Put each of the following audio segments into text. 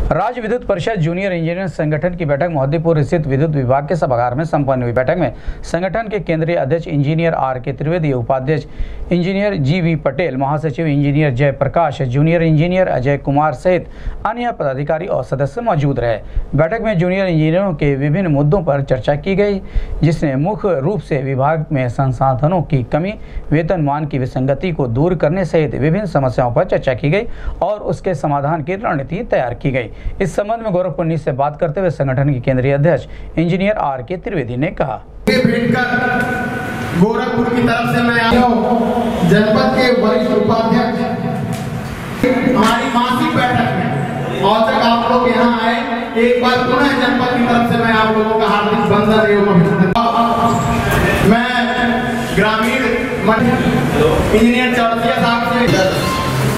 राज्य विद्युत परिषद जूनियर इंजीनियर संगठन की बैठक मोहद्दीपुर स्थित विद्युत विभाग के सभागार में संपन्न हुई। बैठक में संगठन के केंद्रीय अध्यक्ष इंजीनियर आर.के. त्रिवेदी, उपाध्यक्ष इंजीनियर जी.वी. पटेल, महासचिव engineer Jay Prakash, junior engineer Ajay Kumar सहित अन्य पदाधिकारी और सदस्य मौजूद रहे। बैठक में जूनियर इंजीनियरों के विभिन्न मुद्दों पर चर्चा की गई, जिसमें मुख्य रूप से विभाग में संसाधनों की कमी, वेतनमान की विसंगति को दूर करने सहित विभिन्न समस्याओं पर चर्चा की गई और उसके समाधान की रणनीति तैयार की गई। इस संबंध में गोरखपुर न्यूज़ से बात करते हुए संगठन के केंद्रीय अध्यक्ष इंजीनियर आर.के. त्रिवेदी ने कहा, गोरखपुर की तरफ से मैं आया हूं जनपद के वरिष्ठ उपाध्यक्ष हमारी मासिक बैठक में और तक आप लोग यहाँ आए। एक बार पुनः जनपद की तरफ से मैं आप लोगों का हार्दिक वंदन एवं अभिनंदन। मैं ग्रामीण इंजीनियर चौरसिया साहब से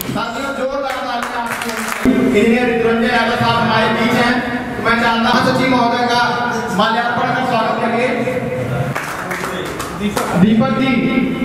इंजीनियर निरंजन यादव साहब हमारे बीच हैं। मैं चाहता हूं सचिव महोदय का माल्यार्पण कर स्वागत करिए। दीपक जी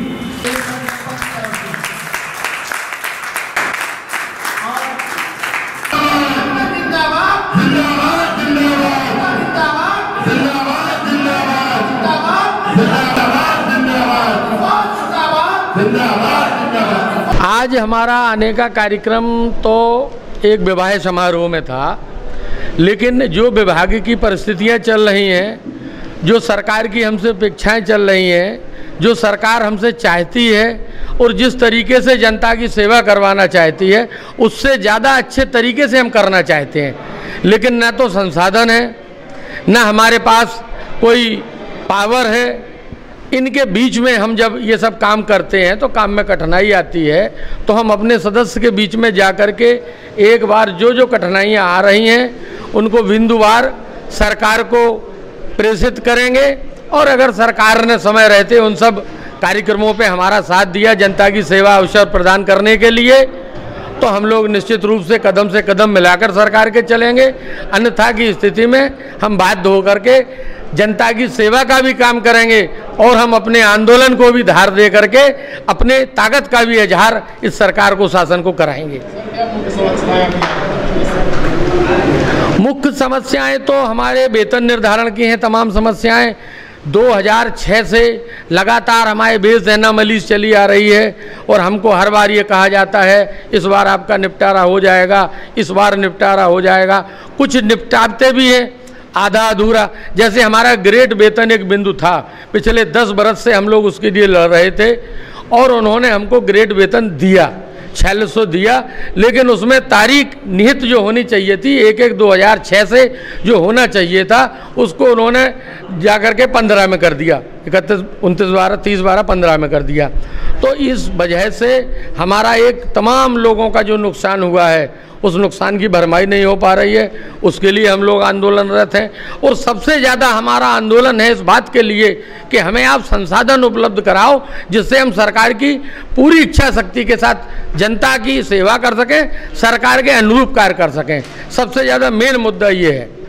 आज हमारा आने का कार्यक्रम तो एक विवाह समारोह में था, लेकिन जो विभाग की परिस्थितियां चल रही हैं, जो सरकार की हमसे अपेक्षाएं चल रही हैं, जो सरकार हमसे चाहती है और जिस तरीके से जनता की सेवा करवाना चाहती है, उससे ज़्यादा अच्छे तरीके से हम करना चाहते हैं। लेकिन न तो संसाधन है, न हमारे पास कोई पावर है। इनके बीच में हम जब ये सब काम करते हैं तो काम में कठिनाई आती है, तो हम अपने सदस्य के बीच में जा कर के एक बार जो कठिनाइयाँ आ रही हैं उनको बिंदुवार सरकार को प्रेषित करेंगे और अगर सरकार ने समय रहते उन सब कार्यक्रमों पे हमारा साथ दिया जनता की सेवा अवसर प्रदान करने के लिए, तो हम लोग निश्चित रूप से कदम मिलाकर सरकार के चलेंगे। अन्यथा की स्थिति में हम बाध्य होकर के जनता की सेवा का भी काम करेंगे और हम अपने आंदोलन को भी धार दे करके अपने ताकत का भी इजहार इस सरकार को, शासन को कराएंगे। मुख्य समस्याएं तो हमारे वेतन निर्धारण की हैं। तमाम समस्याएं 2006 से लगातार हमारे बेस एनामलीज चली आ रही है और हमको हर बार ये कहा जाता है इस बार आपका निपटारा हो जाएगा, इस बार निपटारा हो जाएगा। कुछ निपटाते भी हैं आधा अधूरा। जैसे हमारा ग्रेड वेतन एक बिंदु था, पिछले 10 बरस से हम लोग उसके लिए लड़ रहे थे और उन्होंने हमको ग्रेड वेतन दिया, 4600 दिया, लेकिन उसमें तारीख निहित जो होनी चाहिए थी 1/1/2006 से जो होना चाहिए था उसको उन्होंने जाकर के 15 में कर दिया, 31, 29, 12, 30, 12, 15 में कर दिया। तो इस वजह से हमारा एक तमाम लोगों का जो नुकसान हुआ है उस नुकसान की भरपाई नहीं हो पा रही है। उसके लिए हम लोग आंदोलनरत हैं और सबसे ज़्यादा हमारा आंदोलन है इस बात के लिए कि हमें आप संसाधन उपलब्ध कराओ जिससे हम सरकार की पूरी इच्छा शक्ति के साथ जनता की सेवा कर सकें, सरकार के अनुरूप कार्य कर सकें। सबसे ज़्यादा मेन मुद्दा ये है।